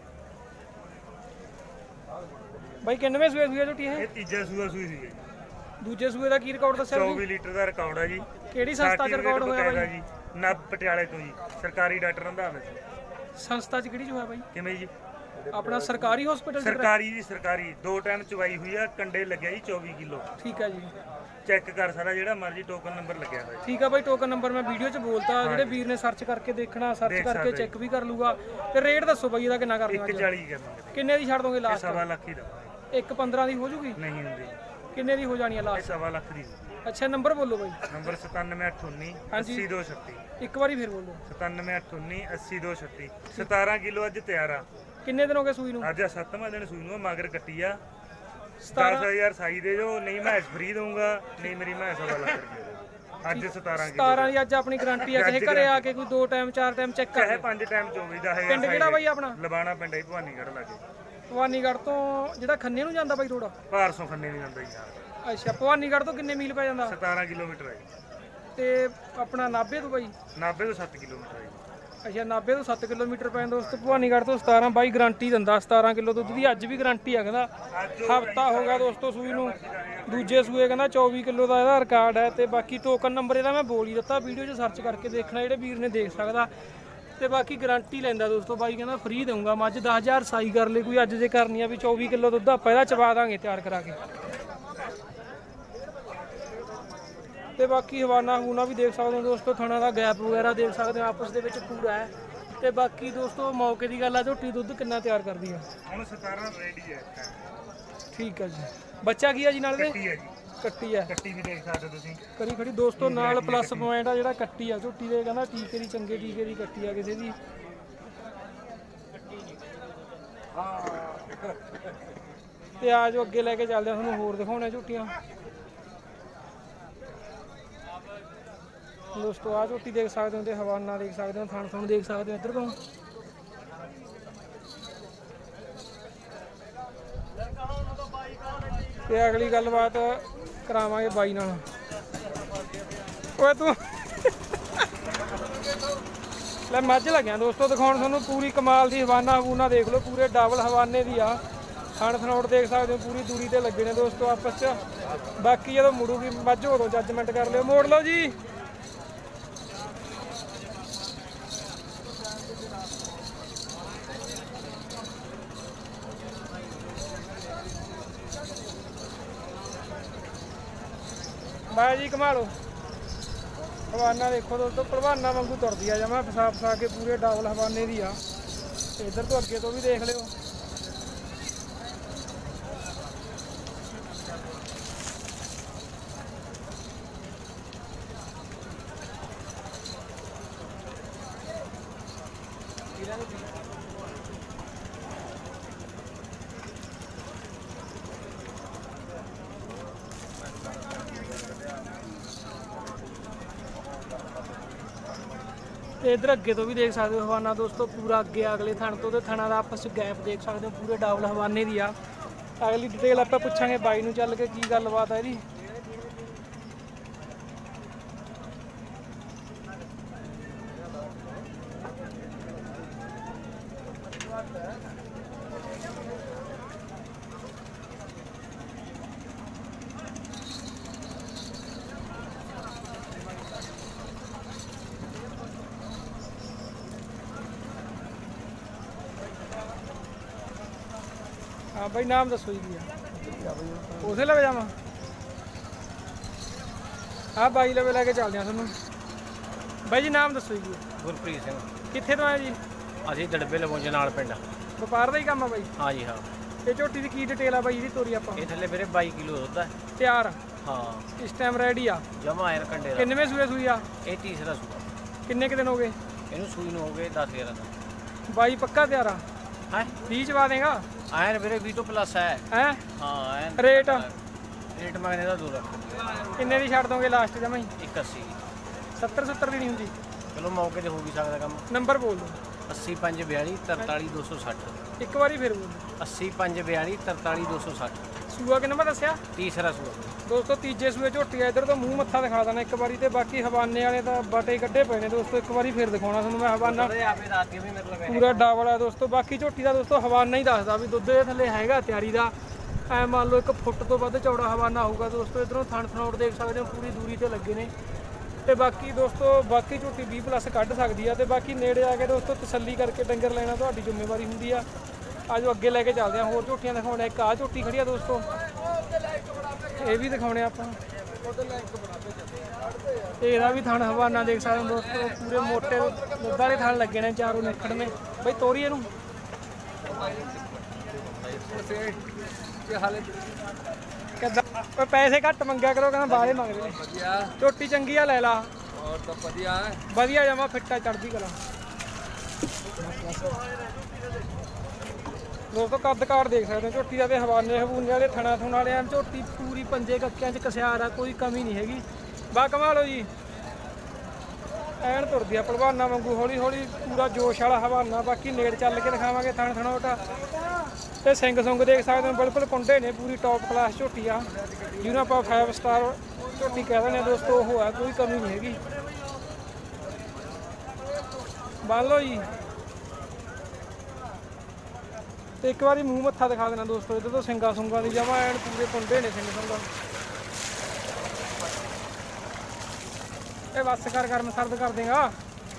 ਬਾਈ ਕਿੰਨਵੇਂ ਸੂਏ ਸੂਏ ਝੋਟੀ ਇਹ ਤੀਜਾ ਸੂਆ ਸੂਈ ਸੀ। ਦੂਜੇ ਸੂਏ ਦਾ ਕੀ ਰਿਕਾਰਡ ਦੱਸਿਆ? 24 ਲੀਟਰ ਦਾ ਰਿਕਾਰਡ ਹੈ ਜੀ। ਕਿਹੜੀ ਸੰਸਥਾ 'ਚ ਰਿਕਾਰਡ ਹੋਇਆ ਬਾਈ ਜੀ? ਨਬ ਪਟਿਆਲੇ ਤੋਂ ਜੀ, ਸਰਕਾਰੀ ਡਾਕਟਰ ਰੰਧਾਵੇ ਸੰਸਥਾ 'ਚ ਕਿਹੜੀ 'ਚ ਹੋਇਆ ਬਾਈ? ਕਿਵੇਂ ਜੀ? ਆਪਣਾ ਸਰਕਾਰੀ ਹਸਪੀਟਲ? ਸਰਕਾਰੀ ਜੀ, ਸਰਕਾਰੀ। 2 ਟਾਈਮ ਚਵਾਈ ਹੋਈ ਆ, ਕੰਡੇ ਲੱਗਿਆ ਜੀ 24 ਕਿਲੋ। ਠੀਕ ਹੈ ਜੀ, ਚੈੱਕ ਕਰ ਸਾਰਾ ਜਿਹੜਾ ਮਰਜ਼ੀ, ਟੋਕਨ ਨੰਬਰ ਲੱਗਿਆ ਹੋਇਆ। ਠੀਕ ਆ ਬਾਈ, ਟੋਕਨ ਨੰਬਰ ਮੈਂ ਵੀਡੀਓ 'ਚ ਬੋਲਤਾ। ਜਿਹੜੇ ਵੀਰ ਨੇ ਸਰਚ ਕਰਕੇ ਦੇਖਣਾ, ਸਰਚ ਕਰਕੇ ਚੈੱਕ ਵੀ ਕਰ ਲੂਗਾ। ਤੇ ਰੇਟ ਦੱਸੋ ਬਾਈ ਇਹਦਾ ਕਿੰਨਾ ਕਰ ਦਿਓ? 140 ਕਰਨਾ। ਕਿੰਨੇ ਦੀ ਛੱਡ ਦੋਗੇ ਲਾਸਟ? 1.25 ਲੱਖ ਹੀ ਦਵਾਂਗੇ। 1.15 ਦੀ ਹੋ ਜੂਗੀ? ਨਹੀਂ ਹੁੰਦੀ। ਕਿੰਨੇ ਦੀ ਹੋ ਜਾਣੀ ਹੈ ਲਾਸਟ? 1.25 ਲੱਖ ਦੀ। ਅੱਛਾ ਨੰਬਰ ਬੋਲੋ ਬਾਈ। ਨੰਬਰ 97819 80236। ਇੱਕ ਵਾਰੀ ਫਿਰ ਬੋਲੋ। 97819 80236। 17 ਕਿਲੋ ਅੱਜ ਤਿਆਰ ਆ। ਕਿੰਨੇ ਦਿਨ ਹੋ ਗਏ ਸੂਈ ਨੂੰ? ਅੱਜ 7ਵਾਂ ਦਿਨ ਸੂਈ ਨੂੰ। ਮਗਰ ਕੱਟੀ ਆ। 17000 ਸਾਈ ਦੇ ਜੋ, ਨਹੀਂ ਮੈਂ ਫ੍ਰੀ ਦਊਂਗਾ, ਨਹੀਂ ਮੇਰੀ ਮੈਂ 1.25 ਲੱਖ ਰੁਪਏ। ਅੱਜ 17 ਕਿਲੋ। 17 ਦੀ ਅੱਜ ਆਪਣੀ ਗਾਰੰਟੀ ਆ। ਚਾਹੇ ਘਰੇ ਆ ਕੇ ਕੋਈ 2 ਟਾਈਮ 4 ਟਾਈਮ ਚੈੱਕ ਕਰ। ਚਾਹੇ 5 ਟਾਈਮ 24 ਦਾ ਹੈ। ਪਿੰਡ ਕਿਹੜਾ ਬਾਈ ਆਪਣਾ? ਲਬਾਣਾ ਪਿੰਡ ਹੈ, ਭਵਾਨੀਗੜ੍ਹ ਲਾਗੇ। ਭਵਾਨੀਗੜ੍ਹ ਤੋਂ ਜਿਹੜਾ ਖੰਨੇ ਨੂੰ ਜਾਂਦਾ ਬਾਈ ਰੋਡ? ਭਾਰਸੋਂ ਖੰਨੇ ਨਹੀਂ ਜਾਂਦਾ ਜੀ। ਅੱਛਾ, ਭਵਾਨੀਗੜ੍ਹ ਤੋਂ ਕਿੰਨੇ ਮੀਲ ਪੈ ਜਾਂਦਾ? 17 ਕਿਲੋਮੀਟਰ ਹੈ ਜੀ। ਤੇ ਆਪਣਾ ਨਾਭੇ ਤੋਂ ਬਾਈ? ਨਾਭੇ ਤੋਂ 7 ਕਿਲੋਮੀਟਰ ਹੈ ਜੀ। ਅੱਛਾ, ਨਾਭੇ ਤੋਂ 7 ਕਿਲੋਮੀਟਰ ਪੈਂਦਾ ਦੋਸਤੋ। ਭਵਾਨੀਗੜ੍ਹ ਤੋਂ 17 ਬਾਈ ਗਾਰੰਟੀ ਦਿੰਦਾ 17 ਕਿਲੋ ਦੁੱਧ ਦੀ। ਅੱਜ ਵੀ ਗਾਰੰਟੀ ਆ, ਕਹਿੰਦਾ ਹਫਤਾ ਹੋ ਗਿਆ ਦੋਸਤੋ ਸੂਈ ਨੂੰ। ਦੂਜੇ ਸੂਏ ਕਹਿੰਦਾ 24 ਕਿਲੋ ਦਾ ਇਹਦਾ ਰਿਕਾਰਡ ਹੈ। ਤੇ ਬਾਕੀ ਟੋਕਨ ਨੰਬਰ ਇਹਦਾ ਮੈਂ ਬੋਲ ਹੀ ਦਿੱਤਾ, ਵੀਡੀਓ 'ਚ ਸਰਚ ਕਰਕੇ ਦੇਖਣਾ, ਜਿਹੜੇ ਵੀਰ ਨੇ ਦੇਖ ਸਕਦਾ। ਤੇ ਬਾਕੀ ਗਾਰੰਟੀ ਲੈਂਦਾ ਦੋਸਤੋ ਬਾਈ, ਕਹਿੰਦਾ ਫ੍ਰੀ ਦਊਂਗਾ। ਮੱਝ 10,000 ਸਾਈ ਕਰ ਲਈ ਕੋਈ ਅੱਜ ਜੇ ਕਰਨੀ ਆ ਵੀ 24 ਕਿਲੋ ਦੁੱਧ ਆਪਾਂ ਇਹਦਾ ਚਵਾ ਦਾਂਗੇ ਤਿਆਰ ਕਰਾ ਕੇ। ਤੇ ਬਾਕੀ ਹਵਾਨਾ ਹੂਨਾ ਵੀ ਦੇਖ ਸਕਦੇ ਹੋ ਦੋਸਤੋ, ਥਣਾ ਦਾ ਗੈਪ ਵਗੈਰਾ ਦੇਖ ਸਕਦੇ ਹੋ ਆਪਸ ਦੇ ਵਿੱਚ ਪੂਰਾ ਹੈ। ਤੇ ਬਾਕੀ ਦੋਸਤੋ ਮੌਕੇ ਦੀ ਗੱਲ ਆ, ਝੋਟੀ ਦੁੱਧ ਕਿੰਨਾ ਤਿਆਰ ਕਰਦੀ ਆ? ਹੁਣ 17 ਰੈਡੀ ਹੈ। ਠੀਕ ਹੈ ਜੀ। ਬੱਚਾ ਕੀ ਆ ਜੀ ਨਾਲ ਦੇ? ਕੱਟੀ ਹੈ ਜੀ। ਕੱਟੀ ਆ। ਕੱਟੀ ਵੀ ਦੇਖ ਸਕਦੇ ਤੁਸੀਂ। ਕਰੀ ਖੜੀ ਦੋਸਤੋ ਨਾਲ ਪਲੱਸ ਪੁਆਇੰਟ ਆ ਜਿਹੜਾ ਕੱਟੀ ਆ ਝੋਟੀ ਦੇ, ਕਹਿੰਦਾ ਟੀਕੇ ਦੀ ਚੰਗੇ ਟੀਕੇ ਦੀ ਕੱਟੀ ਆ ਕਿਸੇ ਦੀ। ਤੇ ਆ ਜੋ ਅੱਗੇ ਲੈ ਕੇ ਚੱਲਦੇ ਆ, ਤੁਹਾਨੂੰ ਹੋਰ ਦਿਖਾਉਣੇ ਝੋਟੀਆਂ ਦੋਸਤੋ। ਆ ਝੋਟੀ ਦੇਖ ਸਕਦੇ ਹੋ ਤੇ ਹਵਾਨਾ ਦੇਖ ਸਕਦੇ ਹੋ, ਥਣ ਥਣ ਦੇਖ ਸਕਦੇ ਹੋ ਇੱਧਰ ਤੋਂ। ਤੇ ਅਗਲੀ ਗੱਲਬਾਤ ਕਰਾਵਾਂਗੇ ਬਾਈ ਨਾਲ। ਓਏ ਤੂੰ ਲੈ ਮੱਝ ਲੱਗਿਆ ਦੋਸਤੋ ਦਿਖਾਉਣ ਤੁਹਾਨੂੰ ਪੂਰੀ ਕਮਾਲ ਦੀ। ਹਵਾਨਾ ਹਵਾਨਾ ਦੇਖ ਲਓ, ਪੂਰੇ ਡਬਲ ਹਵਾਨੇ ਦੀ ਆ। ਥਣ ਥਣੋਟ ਦੇਖ ਸਕਦੇ ਹੋ, ਪੂਰੀ ਦੂਰੀ ਤੇ ਲੱਗੇ ਨੇ ਦੋਸਤੋ ਆਪਸ 'ਚ। ਬਾਕੀ ਜਦੋਂ ਮੁੜੂਗੀ ਮੱਝ ਉਦੋਂ ਜੱਜਮੈਂਟ ਕਰ ਲਿਓ। ਮੋੜ ਲਓ ਜੀ। ਬਾਈ ਜੀ ਘੁਮਾ ਲਓ। ਹਵਾਨਾ ਦੇਖੋ ਦੋਸਤੋ, ਭਲਵਾਨਾਂ ਵਾਂਗੂ ਤੁਰਦੀ ਆ ਜਮਾ, ਫਸਾ ਫਸਾ ਕੇ ਪੂਰੇ ਡਬਲ ਹਵਾਨੇ ਦੀ ਆ। ਇੱਧਰ ਤੋਂ ਅੱਗੇ ਤੋਂ ਵੀ ਦੇਖ ਲਿਓ। ਤੇ ਇਧਰ ਅੱਗੇ ਤੋਂ ਵੀ ਦੇਖ ਸਕਦੇ ਹੋ ਹਵਾਨਾ ਦੋਸਤੋ, ਪੂਰਾ ਅੱਗੇ ਅਗਲੇ ਥਣ ਤੋਂ ਤੇ ਥਣਾ ਦਾ ਆਪਸ ਚ ਗੈਪ ਦੇਖ ਸਕਦੇ ਹੋ, ਪੂਰੇ ਡਬਲ ਹਵਾਨੇ ਦੀ ਆ। ਅਗਲੀ ਡਿਟੇਲ ਆਪਾਂ ਪੁੱਛਾਂਗੇ ਬਾਈ ਨੂੰ ਚੱਲ ਕੇ ਕੀ ਗੱਲਬਾਤ ਹੈ ਇਹਦੀ। हाँ भाई नाम दसो जी भैया, उसे लगे जावा। हाँ भाई लवे लैके चलते हैं थोनू। भाई जी नाम दसो जी। गुरप्रीत सिंह। कित्थे तो आए जी? असीं दड़बे लवों जनाल पिंड। व्यापार का ही काम है भाई? हाँ जी हाँ। ਤੇ ਝੋਟੀ ਦੀ ਕੀ ਡਿਟੇਲ ਆ ਬਾਈ ਇਹਦੀ ਤੋਰੀ ਆਪਾਂ? ਇਹ ਥੱਲੇ ਵੀਰੇ 22 ਕਿਲੋ ਦੁੱਧ ਹੈ। ਤਿਆਰ ਹਾਂ ਇਸ ਟਾਈਮ ਰੈਡੀ ਆ ਜਮਾ ਆਇਰ ਕੰਡੇ ਦਾ। ਕਿੰਨਵੇਂ ਸੂਏ ਸੂਈ ਆ? ਇਹ ਤੀਸਰਾ ਸੂਆ। ਕਿੰਨੇ ਕੁ ਦਿਨ ਹੋ ਗਏ ਇਹਨੂੰ ਸੂਈ ਨੂੰ ਹੋ ਗਏ 10-11 ਦਿਨ। ਬਾਈ ਪੱਕਾ ਤਿਆਰ ਆ ਹੈ 20 ਚਵਾ ਦੇਗਾ? ਆਇਰ ਵੀਰੇ 20 ਤੋਂ ਪਲੱਸ ਹੈ। ਹੈ ਹਾਂ ਆਇਰ ਰੇਟ ਮੰਗਦੇ ਦਾ 2 ਲੱਖ। ਕਿੰਨੇ ਦੀ ਛੱਡ ਦੋਗੇ ਲਾਸਟ ਜਮਾਈ? 81 70 ਦੀ ਨਹੀਂ ਹੁੰਦੀ? ਚਲੋ ਮੌਕੇ ਤੇ ਹੋ ਵੀ ਸਕਦਾ ਕੰਮ। ਨੰਬਰ ਬੋਲ ਦਿਓ। 8542 43260। ਇੱਕ ਵਾਰੀ ਫਿਰ ਬੋਲ ਦਿਓ। 8542 43260। ਸੂਆ ਕਿੰਨਾ ਮੈਂ ਦੱਸਿਆ? ਤੀਸਰਾ ਸੂਆ। ਦੋਸਤੋ ਤੀਜੇ ਸੂਏ ਝੋਟੀ ਆ। ਇੱਧਰ ਤੋਂ ਮੂੰਹ ਮੱਥਾ ਦਿਖਾ ਦੇਣਾ ਇੱਕ ਵਾਰੀ, ਤੇ ਬਾਕੀ ਹਵਾਨੇ ਵਾਲੇ ਤਾਂ ਬਟੇ ਕੱਢੇ ਪਏ ਨੇ ਦੋਸਤੋ। ਇੱਕ ਵਾਰੀ ਫਿਰ ਦਿਖਾਉਣਾ ਤੁਹਾਨੂੰ ਮੈਂ ਹਵਾਨਾ ਪੂਰਾ ਡਾਵਲ ਆ ਦੋਸਤੋ। ਬਾਕੀ ਝੋਟੀ ਦਾ ਦੋਸਤੋ ਹਵਾਨਾ ਹੀ ਦੱਸਦਾ ਵੀ ਦੁੱਧ ਦੇ ਥੱਲੇ ਹੈਗਾ ਤਿਆਰੀ ਦਾ। ਐ ਮੰਨ ਲਓ 1 ਫੁੱਟ ਤੋਂ ਵੱਧ ਚੌੜਾ ਹਵਾਨਾ ਹੋਊਗਾ ਦੋਸਤੋ। ਇਧਰੋਂ ਥਣ ਥਣੋਟ ਦੇਖ ਸਕਦੇ ਹੋ ਪੂਰੀ ਦੂਰੀ ਤੇ ਲੱਗੇ ਨੇ। ਤੇ ਬਾਕੀ ਦੋਸਤੋ ਬਾਕੀ ਝੋਟੀ 20+ ਕੱਢ ਸਕਦੀ ਆ। ਤੇ ਬਾਕੀ ਨੇੜੇ ਆ ਕੇ ਦੋਸਤੋ ਤਸੱਲੀ ਕਰਕੇ ਡੰਗਰ ਲੈਣਾ ਤੁਹਾਡੀ ਜ਼ਿੰਮੇਵਾਰੀ ਹੁੰਦੀ ਆ। ਆਜੋ ਅੱਗੇ ਲੈ ਕੇ ਚੱਲਦੇ ਆ, ਹੋਰ ਝੋਟੀਆਂ ਦਿਖਾਉਣੇ। ਇੱਕ ਆ ਝੋਟੀ ਖੜੀ ਆ ਦੋਸਤੋ, ਇਹ ਵੀ ਦਿਖਾਉਣੇ ਆਪਾਂ। ਇਹਦਾ ਵੀ ਥਣ ਹਵਾਨਾ ਦੇਖ ਸਕਦੇ ਹੋ ਦੋਸਤੋ। ਪੂਰੇ ਮੋਟੇ ਦੁੱਧ ਵਾਲੇ ਥਣ ਲੱਗੇ ਨੇ, ਚਾਰੋਂ ਨਿਕੜ ਨੇ। ਬਈ ਤੋਰੀ ਇਹਨੂੰ ਕਿੱਦਾਂ ਪੈਸੇ ਘੱਟ ਮੰਗਿਆ ਕਰੋ, ਕਹਿੰਦਾ ਬਾਹਲੇ ਮੰਗਦੇ ਨੇ। ਝੋਟੀ ਚੰਗੀ ਆ ਲੈ ਲਾ। ਹੋਰ ਤਾਂ ਵਧੀਆ ਹੈ, ਵਧੀਆ ਜਮਾ ਫਿੱਟਾ ਚੜ੍ਹਦੀ ਕਲਾ। ਦੋਸਤੋ ਕੱਦ ਕਾਠ ਦੇਖ ਸਕਦੇ ਹੋ ਝੋਟੀ ਦਾ, ਤੇ ਹਵਾਨੇ ਹਵੂਨੇ ਵਾਲੇ ਥਣਾ ਥੁਣ ਵਾਲੇ ਆ। ਝੋਟੀ ਪੂਰੀ ਪੰਜੇ ਕੱਕਿਆਂ 'ਚ ਕਸਿਆਰ ਆ, ਕੋਈ ਕਮੀ ਨਹੀਂ ਹੈਗੀ। ਬਾ ਕਮਾਲ ਹੋ ਜੀ, ਐਨ ਤੁਰਦੀ ਆ ਭਲਵਾਨਾਂ ਵਾਂਗੂ ਹੌਲੀ ਹੌਲੀ, ਪੂਰਾ ਜੋਸ਼ ਵਾਲਾ ਹਵਾਨਾ। ਬਾਕੀ ਨੇੜ ਚੱਲ ਕੇ ਦਿਖਾਵਾਂਗੇ ਥਣ ਥਣੋਟਾ ਤੇ ਸਿੰਘ ਸੁੰਗ ਦੇਖ ਸਕਦੇ ਹੋ, ਬਿਲਕੁਲ ਕੁੰਡੇ ਨੇ। ਪੂਰੀ ਟੌਪ ਕਲਾਸ ਝੋਟੀ ਆ, ਜਿਹਨੂੰ ਆਪਾਂ 5 ਸਟਾਰ ਝੋਟੀ ਕਹਿ ਦਿੰਦੇ ਆ ਦੋਸਤੋ। ਉਹ ਆ, ਕੋਈ ਕਮੀ ਨਹੀਂ ਹੈਗੀ। ਬੰਨ ਲਓ ਜੀ, ਤੇ ਇੱਕ ਵਾਰੀ ਮੂੰਹ ਮੱਥਾ ਦਿਖਾ ਦੇਣਾ ਦੋਸਤੋ। ਇੱਧਰ ਤੋਂ ਸਿੰਘਾਂ ਸੁੰਗਾਂ ਦੀ ਜਮਾ ਐਨ ਪੂਰੇ ਕੁੰਡੇ ਨੇ ਸਿੰਘ ਸੁੰਗਾਂ। ਇਹ ਬੱਸ ਕਰ ਗਰਮ ਸਰਦ ਕਰ ਦੇਗਾ।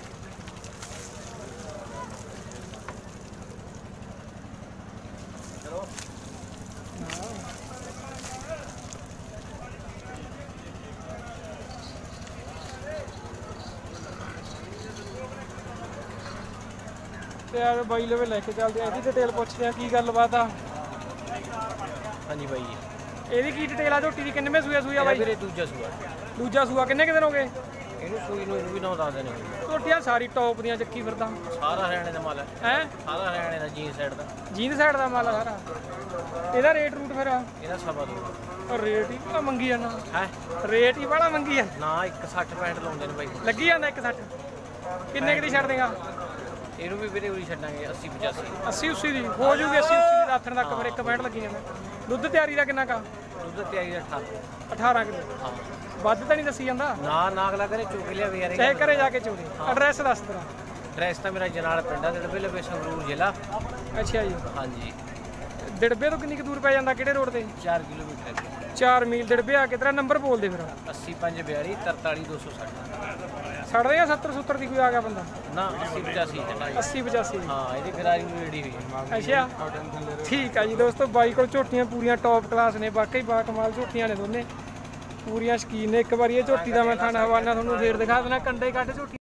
ਤੇ ਯਾਰ ਬਾਈ ਲਵੇ ਲੈ ਕੇ ਚੱਲਦੇ ਆ, ਇਹਦੀ ਡਿਟੇਲ ਪੁੱਛਦੇ ਆ ਕੀ ਗੱਲਬਾਤ ਆ। ਹਾਂਜੀ ਬਾਈ ਜੀ, ਇਹਦੀ ਕੀ ਡਿਟੇਲ ਆ ਝੋਟੀ ਦੀ? ਕਿੰਨਵੇਂ ਸੂਆ ਸੂਆ ਬਾਈ? ਵੀਰੇ ਦੂਜਾ ਸੂਆ। ਦੂਜਾ ਸੂਆ। ਕਿੰਨੇ ਕੁ ਦਿਨ ਹੋ ਗਏ ਇਹਨੂੰ ਸੂਈ ਨੂੰ? ਇਹਨੂੰ ਵੀ 9-10 ਦਿਨ ਹੋ ਗਏ। ਝੋਟੀਆਂ ਸਾਰੀ ਟੌਪ ਦੀਆਂ ਚੱਕੀ ਫਿਰਦਾ। ਸਾਰਾ ਹਰਿਆਣੇ ਦਾ ਮਾਲ ਹੈ। ਹੈ ਸਾਰਾ ਹਰਿਆਣੇ ਦਾ ਜੀਨ ਸਾਈਡ ਦਾ। ਜੀਨ ਸਾਈਡ ਦਾ ਮਾਲ ਆ ਸਾਰਾ। ਇਹਦਾ ਰੇਟ ਰੂਟ ਫਿਰ? ਇਹਦਾ 2.5 ਰੇਟ ਹੀ ਬੜਾ ਮੰਗੀ ਜਾਂਦਾ। ਹੈ ਰੇਟ ਹੀ ਬੜਾ ਮੰਗੀ ਆ ਨਾ। 1.60-65 ਲਾਉਂਦੇ ਨੇ ਬਾਈ। ਲੱਗੀ ਜਾਂਦਾ 1.60। ਕਿੰਨੇ ਕੁ ਦੀ ਛੱਡ ਦੇਗਾ? ਇਹਨੂੰ ਵੀ ਵੀਰੇ ਉਰੀ ਛੱਡਾਂਗੇ 80-85। 80-80 ਦੀ ਹੋ ਜੂਗੀ। 80-80 ਦੀ ਰਾਥਣ ਤੱਕ ਫਿਰ 1 ਲੱਗੀ ਜਾਂਦਾ। ਦੁੱਧ ਤਿਆਰੀ ਦਾ ਕਿੰਨਾ ਕਾ? ਦੁੱਧ ਤਿਆਰੀ ਦਾ 18 ਕਿਲੋ। ਹਾਂ ਵੱਧ ਤਾਂ ਨਹੀਂ ਦੱਸੀ ਜਾਂਦਾ? ਨਾ ਅਗਲਾ ਕਰੇ ਚੁੱਕ ਲਿਆ ਵੀ ਯਾਰ। ਚਾਹੇ ਘਰੇ ਜਾ ਕੇ ਚੋਰੀ। ਐਡਰੈਸ ਦੱਸ ਤੇਰਾ। ਐਡਰੈਸ ਤਾਂ ਮੇਰਾ ਜਨਾਲ ਪਿੰਡ ਆ, ਦਿੜਬੇ ਲਵੇ ਸੰਗਰੂਰ ਜ਼ਿਲ੍ਹਾ। ਅੱਛਾ ਜੀ। ਹਾਂਜੀ। ਦਿੜਬੇ ਤੋਂ ਕਿੰਨੀ ਕੁ ਦੂਰ ਪੈ ਜਾਂਦਾ? ਕਿਹੜੇ ਰੋਡ ਤੇ? 4 ਕਿਲੋਮੀਟਰ। 4 ਮੀਲ ਦਿੜਬੇ ਆ ਕੇ। ਤੇਰਾ ਨੰਬਰ ਬੋਲ ਦੇ ਫਿਰ। 8542 43260। ਛੱਡਦੇ ਆ 70-70 ਦੀ? ਕੋਈ ਆ ਗਿਆ ਬੰਦਾ? ਨਾ 80-85 ਚੱਲਾਂਗੇ। 80-85। ਹਾਂ ਇਹਦੀ ਗਰਾਰੀ ਨੂੰ ਰੈਡੀ ਹੋਈ ਹੈ। ਅੱਛਾ ਠੀਕ ਆ ਜੀ ਦੋਸਤੋ। ਬਾਈ ਕੋਲ ਝੋਟੀਆਂ ਪੂਰੀਆਂ ਟੌਪ ਕਲਾਸ ਨੇ, ਵਾਕਈ ਬਾ ਕਮਾਲ ਝੋਟੀਆਂ ਨੇ ਦੋਨੇ, ਪੂਰੀਆਂ ਸ਼ਕੀਨ ਨੇ। ਇੱਕ ਵਾਰੀ ਇਹ ਝੋਟੀ ਦਾ ਮੈਂ ਥਣ ਹਵਾਨਾ ਤੁਹਾਨੂੰ ਫੇਰ ਦਿਖਾ ਦੇਣਾ। ਕੰਡੇ ਕੱਢ ਝੋਟੀ।